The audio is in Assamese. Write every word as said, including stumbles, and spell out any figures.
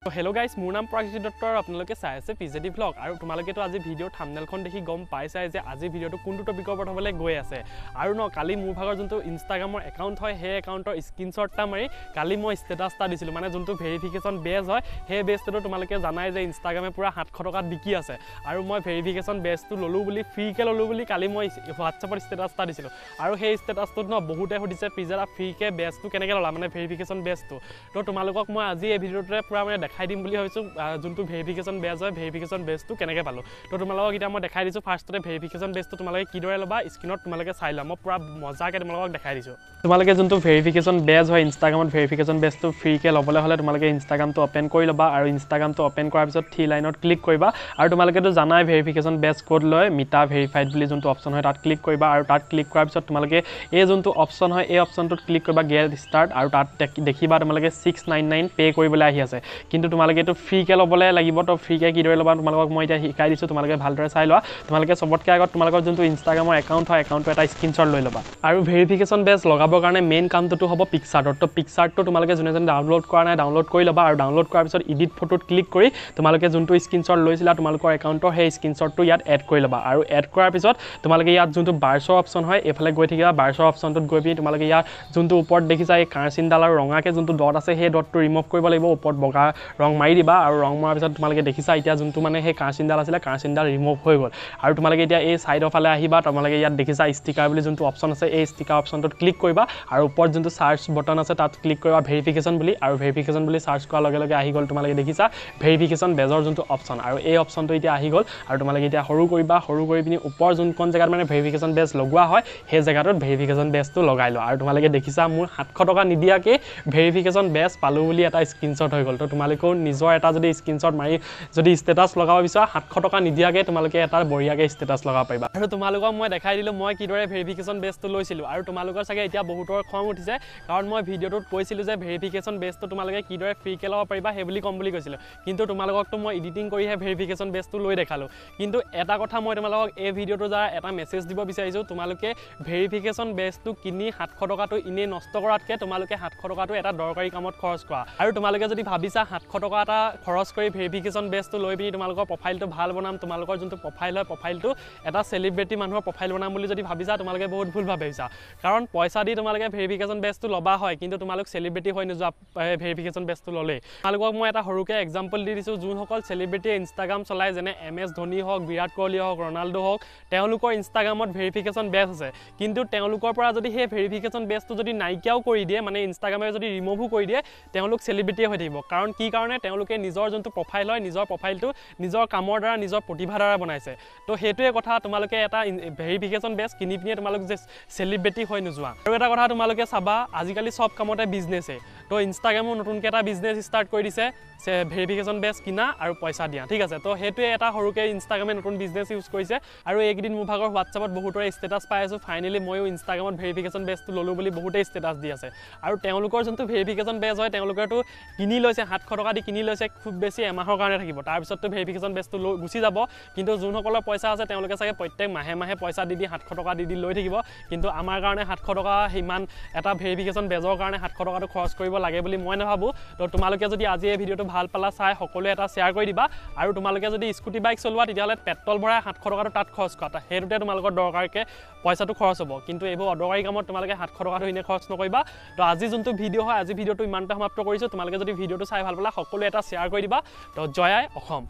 তো হেল্ল' গাইজ, মোৰ নাম প্ৰাকৃতি দত্ত আৰু আপোনালোকে চাই আছে পিজেডি ভ্লগ। আৰু তোমালোকেতো আজি ভিডিঅ'ৰ থাম্বনেইলখন দেখি গম পাইছাই যে আজি ভিডিঅ'টো কোনটো টপিকৰ ওপৰত হ'বলৈ গৈ আছে। আৰু ন কালি মোৰ ভাগৰ যোনটো ইনষ্টাগ্ৰামৰ একাউণ্ট হয় সেই একাউণ্টৰ স্ক্ৰীনশ্বট এটা মাৰি কালি মই ষ্টেটাছ এটা দিছিলোঁ, মানে যোনটো ভেৰিফিকেশ্যন বেজ হয় সেই বেজটো তোমালোকে জানাই যে ইনষ্টাগ্ৰামে পূৰা সাতশ টকাত বিকি আছে। আৰু মই ভেৰিফিকেশ্যন বেজটো ল'লোঁ বুলি ফ্ৰীকৈ ল'লোঁ বুলি কালি মই হোৱাটছএপত ষ্টেটাছ এটা দিছিলোঁ। আৰু সেই ষ্টেটাছটোত ন বহুতে সুধিছে পিজেৰা ফ্ৰীকৈ বেজটো কেনেকৈ ল'লা, মানে ভেৰিফিকেশ্যন বেজটো। তো তোমালোকক মই আজি এই ভিডিঅ'টোতে পূৰা মানে দেখাই দিম বুলি ভাবিছোঁ যোনটো ভেৰিফিকেশ্যন বেজ হয় ভেৰিফিকেশ্যন বেজটো কেনেকৈ পালোঁ। তো তোমালোকক এতিয়া মই দেখাই দিছোঁ ফাৰ্ষ্টতে ভেৰিফিকেশ্যন বেজটো তোমালোকে কিদৰে ল'বা স্ক্ৰীনত তোমালোকে চাই লোৱা। মই পূৰা মজাকৈ তোমালোকক দেখাই দিছোঁ। তোমালোকে যোনটো ভেৰিফিকেশ্যন বেজ হয় ইনষ্টাগ্ৰামত ভেৰিফিকেশ্যন বেজটো ফ্ৰীকৈ ল'বলৈ হ'লে তোমালোকে ইনষ্টাগ্ৰামটো অ'পেন কৰি ল'বা। আৰু ইনষ্টাগ্ৰামটো অ'পেন কৰাৰ পিছত থ্ৰী লাইনত ক্লিক কৰিবা। আৰু তোমালোকেতো জানাই ভেৰিফিকেশ্যন বেজ ক'ড লয়, মিটা ভেৰিফাইড বুলি যোনটো অপশ্যন হয় তাত ক্লিক কৰিবা। আৰু তাত ক্লিক কৰাৰ পিছত তোমালোকে এই যোনটো অপশ্যন হয় এই অপশ্যনটোত ক্লিক কৰিবা গেট ষ্টাৰ্ট। আৰু তাত দেখিবা তোমালোকে ছিক্স নাইন নাইন পে' কৰিবলৈ আহি আছে, কিন্তু তোমালোকে এইটো ফ্ৰীকৈ ল'বলৈ লাগিব। তো ফ্ৰীকৈ কিদৰে ল'বা তোমালোকক মই এতিয়া শিকাই দিছোঁ, তোমালোকে ভালদৰে চাই লোৱা। তোমালোকে চবতকৈ আগত তোমালোকৰ যোনটো ইনষ্টাগ্ৰামৰ একাউণ্ট হয় একাউণ্টটো এটা স্ক্ৰীনশ্বট লৈ ল'বা। আৰু ভেৰিফিকেশ্যন বেজ লগাবৰ কাৰণে মেইন কামটো হ'ব পিকচাৰ্টত। তো পিকচাৰ্টটো তোমালোকে যোনে যোনে ডাউনলোড কৰা নাই ডাউনলোড কৰি ল'বা। আৰু ডাউনলোড কৰাৰ পিছত ইডিট ফটোত ক্লিক কৰি তোমালোকে যোনটো স্ক্ৰীনশ্বট লৈছিলা তোমালোকৰ একাউণ্টৰ সেই স্ক্ৰীনশ্বটটো ইয়াত এড কৰি ল'বা। আৰু এড কৰাৰ পিছত তোমালোকে ইয়াত যোনটো বাৰ্ছৰ অপশ্যন হয় এইফালে গৈ থাকিবা। বাৰ্ছৰ অপশ্যনটোত গৈ পিনি তোমালোকে ইয়াত যোনটো ওপৰত দেখিছা এই কাঁচিনডাল আৰু ৰঙাকৈ যোনটো ডট আছে সেই ডটটো ৰিমুভ কৰিব লাগিব। ওপৰত বগা ৰং মাৰি দিবা। আৰু ৰং মৰাৰ পিছত তোমালোকে দেখিছা এতিয়া যোনটো মানে সেই কাঁচিনডাল আছিলে কাঁচিনডাল ৰিমুভ হৈ গ'ল। আৰু তোমালোকে এতিয়া এই ছাইডৰ ফালে আহিবা। তোমালোকে ইয়াত দেখিছা ষ্টিকাৰ বুলি যোনটো অপশ্যন আছে এই ষ্টিকাৰ অপশ্যনটোত ক্লিক কৰিবা। আৰু ওপৰত যোনটো চাৰ্চ বটন আছে তাত ক্লিক কৰিবা ভেৰিফিকেশ্যন বুলি। আৰু ভেৰিফিকেশ্যন বুলি চাৰ্চ কৰাৰ লগে লগে আহি গ'ল তোমালোকে দেখিছা ভেৰিফিকেশ্যন বেজৰ যোনটো অপশ্যন। আৰু এই অপশ্যনটো এতিয়া আহি গ'ল। আৰু তোমালোকে এতিয়া সৰু কৰিবা, সৰু কৰি পিনি ওপৰ যোনখন জেগাত মানে ভেৰিফিকেশ্যন বেজ লগোৱা হয় সেই জেগাটোত ভেৰিফিকেশ্যন বেজটো লগাই লোৱা। আৰু তোমালোকে দেখিছা মোৰ সাতশ টকা নিদিয়াকৈ ভেৰিফিকেশ্যন বেজ পালোঁ বুলি এটা স্ক্ৰীনশ্বট হৈ গ'ল। তো তোমালোকেও নিজৰ এটা যদি স্ক্ৰীনশ্বট মাৰি যদি ষ্টেটাছ লগাব বিচৰা সাতশ টকা নিদিয়াকৈ তোমালোকে এটা বঢ়িয়াকৈ ষ্টেটাছ লগাব পাৰিবা। আৰু তোমালোকক মই দেখাই দিলোঁ মই কিদৰে ভেৰিফিকেশ্যন বেজটো লৈছিলোঁ। আৰু তোমালোকৰ চাগে এতিয়া বহুতৰ খং উঠিছে, কাৰণ মই ভিডিঅ'টোত কৈছিলোঁ যে ভেৰিফিকেশ্যন বেজটো তোমালোকে কিদৰে ফ্ৰীকৈ ল'ব পাৰিবা সেই বুলি ক'ম বুলি কৈছিলোঁ। কিন্তু তোমালোককতো মই এডিটিং কৰিহে ভেৰিফিকেশ্যন বেজটো লৈ দেখালোঁ। কিন্তু এটা কথা মই তোমালোকক এই ভিডিঅ'টোৰ দ্বাৰা এটা মেছেজ দিব বিচাৰিছোঁ, তোমালোকে ভেৰিফিকেশ্যন বেজটো কিনি সাতশ টকাটো এনেই নষ্ট কৰাতকৈ তোমালোকে সাতশ টকাটো এটা দৰকাৰী কামত খৰচ কৰা। আৰু তোমালোকে যদি ভাবিছা সাতশ টকা এটা খৰচ কৰি ভেৰিফিকেশ্যন বেজটো লৈ পিনি তোমালোকৰ প্ৰফাইলটো ভাল বনাম, তোমালোকৰ যোনটো প্ৰফাইল হয় প্ৰফাইলটো এটা চেলিব্ৰিটি মানুহৰ প্ৰফাইল বনাম বুলি যদি ভাবিছা তোমালোকে বহুত ভুল ভাবিছা। কাৰণ পইচা দি তোমালোকে ভেৰিফিকেশ্যন বেজটো ল'বা হয়, কিন্তু তোমালোক চেলিব্ৰিটি হৈ নোযোৱা ভেৰিফিকেশ্যন বেজটো ল'লেই। তোমালোকক মই এটা সৰুকৈ এক্সাম্পল দি দিছোঁ, যোনসকল চেলিব্ৰিটিয়ে ইনষ্টাগ্ৰাম চলায় যেনে এম এছ ধোনী হওক, বিৰাট কোহলি হওক, ৰনাল্ডো হওক, তেওঁলোকৰ ইনষ্টাগ্ৰামত ভেৰিফিকেশ্যন বেজ আছে। কিন্তু তেওঁলোকৰ পৰা যদি সেই ভেৰিফিকেশ্যন বেজটো যদি নাইকিয়াও কৰি দিয়ে, মানে ইনষ্টাগ্ৰামে যদি ৰিমুভো কৰি দিয়ে, তেওঁলোক চেলিব্ৰিটিয়ে হৈ থাকিব। কাৰণ কি কাৰণে তেওঁলোকে নিজৰ যোনটো প্ৰফাইল হয় নিজৰ প্ৰফাইলটো নিজৰ কামৰ দ্বাৰা নিজৰ প্ৰতিভাৰ দ্বাৰা বনাইছে। তো সেইটোৱে কথা, তোমালোকে এটা ভেৰিফিকেশ্যন বেজ কিনি পিনে তোমালোক যে চেলিব্ৰিটি হৈ নোযোৱা। আৰু এটা কথা তোমালোকে চাবা, আজিকালি চব কামতে বিজনেছে। তো ইনষ্টাগ্ৰামো নতুনকৈ এটা বিজনেছ ষ্টাৰ্ট কৰি দিছে ভেৰিফিকেশ্যন বেজ কিনা আৰু পইচা দিয়া, ঠিক আছে। তো সেইটোৱে এটা সৰুকৈ ইনষ্টাগ্ৰামে নতুন বিজনেছ ইউজ কৰিছে। আৰু এইকেইদিন মোৰ ভাগৰ হোৱাটছএপত বহুতৰে ষ্টেটাছ পাই আছোঁ, ফাইনেলি ময়ো ইনষ্টাগ্ৰামত ভেৰিফিকেশ্যন বেজটো ল'লোঁ বুলি বহুতেই ষ্টেটাছ দি আছে। আৰু তেওঁলোকৰ যোনটো ভেৰিফিকেশ্যন বেজ হয় তেওঁলোকেতো কিনি লৈছে সাতশ টকা দি কিনি লৈছে, খুব বেছি এমাহৰ কাৰণে থাকিব, তাৰপিছততো ভেৰিফিকেশ্যন বেজটো লৈ গুচি যাব। কিন্তু যোনসকলৰ পইচা আছে তেওঁলোকে চাগে প্ৰত্যেক মাহে মাহে পইচা দি দি সাতশ টকা দি দি লৈ থাকিব। কিন্তু আমাৰ কাৰণে সাতশ টকা সিমান এটা ভেৰিফিকেশ্যন বেজৰ কাৰণে সাতশ টকাটো খৰচ কৰিব লাগে বুলি মই নাভাবোঁ। তো তোমালোকে যদি আজি এই ভিডিঅ'টো ভাল পালা চাই সকলোৱে এটা শ্বেয়াৰ কৰি দিবা। আৰু তোমালোকে যদি স্কুটি বাইক চলোৱা তেতিয়াহ'লে পেট্ৰল ভৰাই সাতশ টকাটো তাত খৰচ কৰা, সেইটোতে তোমালোকৰ দৰকাৰকৈ পইচাটো খৰচ হ'ব। কিন্তু এইবোৰ অদৰকাৰী কামত তোমালোকে সাতশ টকাটো এনেই খৰচ নকৰিবা। তো আজি যোনটো ভিডিঅ' হয় আজি ভিডিঅ'টো ইমানতে সমাপ্ত কৰিছোঁ। তোমালোকে যদি ভিডিঅ'টো চাই ভাল পালা সকলোৱে এটা শ্বেয়াৰ কৰি দিবা। তো জয় আই অসম।